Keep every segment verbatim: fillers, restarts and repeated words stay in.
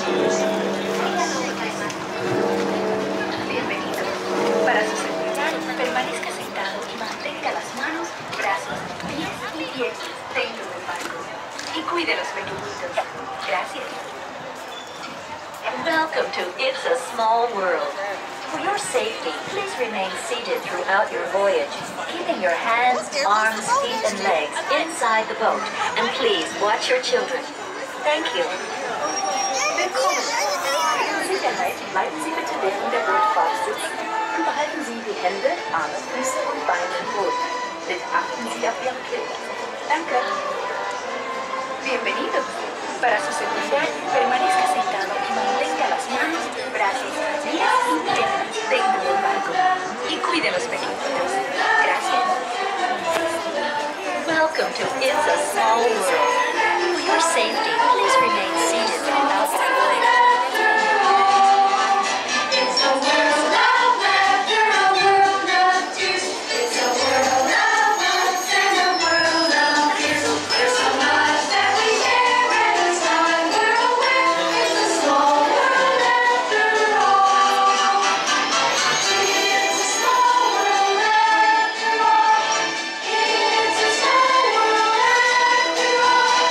Bienvenido. Para su seguridad, permanezca sentado y mantenga las manos, brazos, pies y pies dentro del barco. Y cuide los pequeñitos. Gracias. Welcome to It's a Small World. For your safety, please remain seated throughout your voyage, keeping your hands, arms, feet, and legs inside the boat. And please watch your children. Thank you. Willkommen. Sicherheit, bleiben Sie bitte während der Bootfahrt sitzen und behalten Sie die Hände, Arme, Füße und Beine im Boot. Bitte achten Sie auf Ihren Kind. Danke. Bienvenido. Para su seguridad, permanezca sentado y mantenga las manos, brazos, pies y piernas dentro del barco. Y cuide los pequeñitos. Gracias. Welcome to It's a Small World. For your safety, please remain seated throughout the voyage. It's a world of laughter, a world of tears. It's a world of love and a world of fears. There's so much that we share and a time we're aware. It's a small world after all. It's a small world after all. It's a small world after all.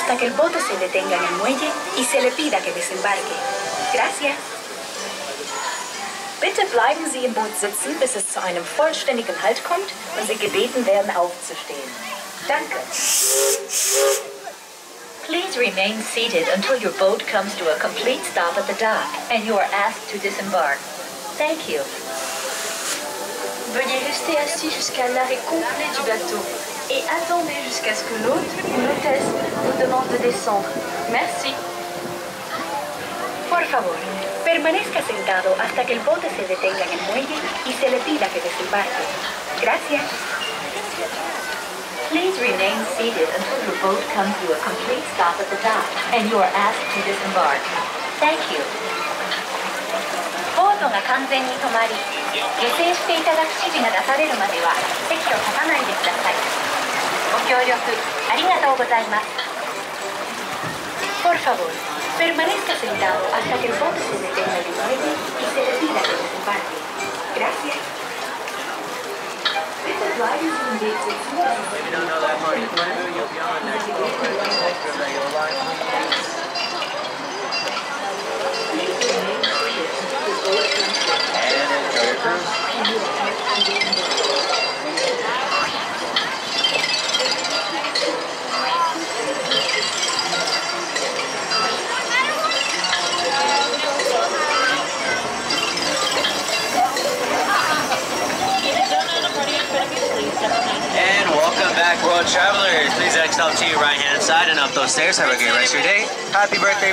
hasta que el bote se detenga en el muelle y se le pida que desembarque. Gracias. Bitte bleiben Sie im Boot sitzen, bis es zu einem vollständigen Halt kommt und Sie gebeten werden, aufzustehen. Danke. Please remain seated until your boat comes to a complete stop at the dock and you are asked to disembark. Thank you. Veuillez rester assis jusqu'à l'arrêt complet du bateau et attendez jusqu'à ce que l'hôte ou l'hôtesse vous demande de descendre. Merci. Por favor, permanezca sentado hasta que el bote se detenga en el muelle y se le pida que desembarque. Gracias. Please remain seated until your boat comes to a complete stop at the dock and you are asked to disembark. Thank you. ボートが完全に止まり、下船していただく指示が出されるまでは席を立たないでください。ご協力ありがとうございます。 Por favor, permanezca sentado hasta que el bote se detenga en el muelle y se le pida que desembarque. Gracias. If you don't know that part, you'll be on the next boat. And enjoy your cruise. And welcome back, world travelers. Please exit off to your right hand side and up those stairs. Have a great rest of your day. Happy birthday.